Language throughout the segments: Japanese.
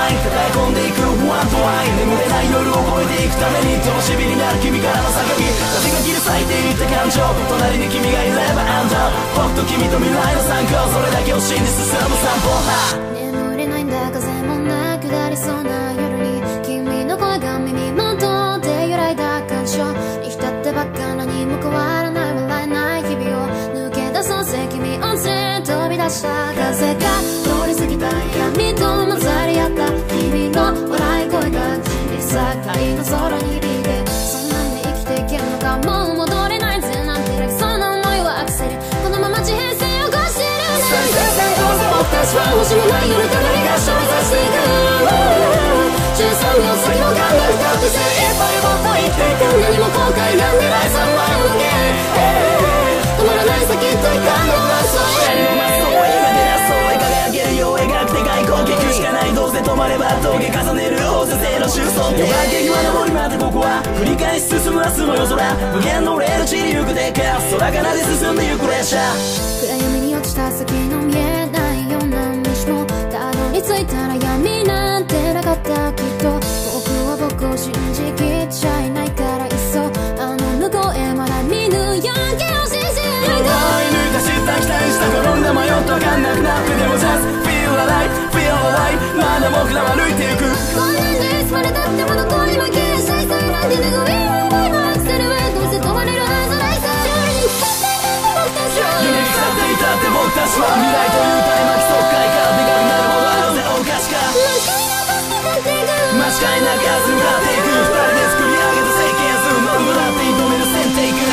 イン抱え込んでいく不安と愛、眠れない夜を越えていくために灯火になる君からの叫び、風が切り裂いていった感情、隣に君がいれば安堵、僕と君と未来の参考、それだけを信じ進む散歩。 眠れないんだ風もなくなりそうな夜に、君の声が耳元で揺らいだ感傷、生きたってばっか何も変わらない、笑えない日々を抜け出そうぜ、君を連れ飛び出した風が通り過ぎた闇と混ざり合った君の笑い声が小さい光の空に響いて、そんなんで生きていけるのか、もう戻れないぜなんて楽そうな思いはアクセル、このまま地平線を越してるね。最前線どうせ僕たちは星もない夜たがりが消滅していく、13秒先も考えたって精一杯もっと生きていく、何も後悔なんてない3枚のゲー、止まらない先っといかんのはそういう輝けるよう描く手が行くしかない、どうせ止まれば峠重ねる放射性の収束って崖際登りまたここは繰り返し進む明日の夜空、無限のレール散りゆくデカ空からで進んでゆく列車、暗闇に落ちた先の見えないような道もたどり着いたら闇なんてなかった、きっと僕は僕を信じきっちゃいないからいっそあの向こうへまだ見ぬ夜景を信じないと、追い抜いた知った期待した転んだ迷った分かんなくなって、でも just feel alive feel alive まだ僕らは歩いてゆく、こんなんでいつまでたってもどこにも行けない再生なんて拭いないのアクセルへどうせ止まれるはずないさ、夢に腐っていたって僕たちは未来という種まきそっかいからでかくなるものはなぜおかしか、間違いなく向かっていく、二人で作り上げた世間数の無駄って挑める選定いく、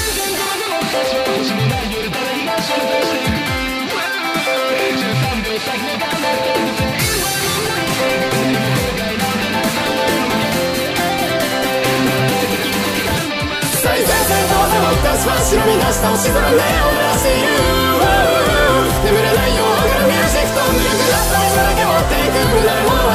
最前線どうせ僕たちは白に出した星空目を濡らしている、眠れないようなミュージックと無力なった水だけ持っていく、無駄なもの